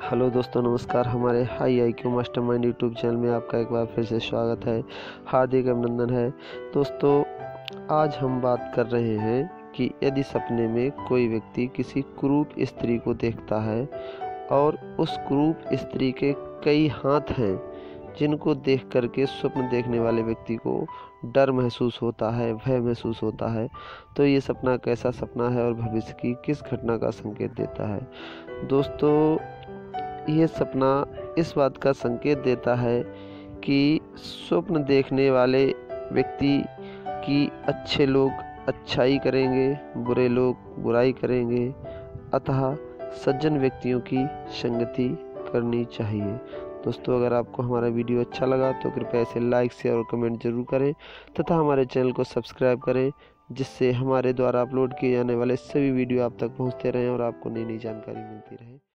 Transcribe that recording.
Hello दोस्तों, नमस्कार। हमारे high IQ mastermind YouTube channel में आपका एक बार फिर से स्वागत है, हार्दिक अभिनंदन है। दोस्तों, आज हम बात कर रहे हैं कि यदि सपने में कोई व्यक्ति किसी कुरूप स्त्री को देखता है और उस कुरूप स्त्री के कई हाथ हैं जिनको देख करके स्वप्न देखने वाले व्यक्ति को डर महसूस होता है, भय महसूस होता है, तो ये सपना कैसा सपना है और भविष्य की किस घटना का संकेत देता है। दोस्तों, ये सपना इस बात का संकेत देता है कि स्वप्न देखने वाले व्यक्ति की अच्छे लोग अच्छाई करेंगे, बुरे लोग बुराई करेंगे, अतः सज्जन व्यक्तियों की संगति करनी चाहिए। दोस्तों, अगर आपको हमारा वीडियो अच्छा लगा तो कृपया इसे लाइक, शेयर और कमेंट जरूर करें तथा हमारे चैनल को सब्सक्राइब करें, जिससे हमारे द्वारा अपलोड किए जाने वाले सभी वीडियो आप तक पहुंचते रहें और आपको नई नई जानकारी मिलती रहे।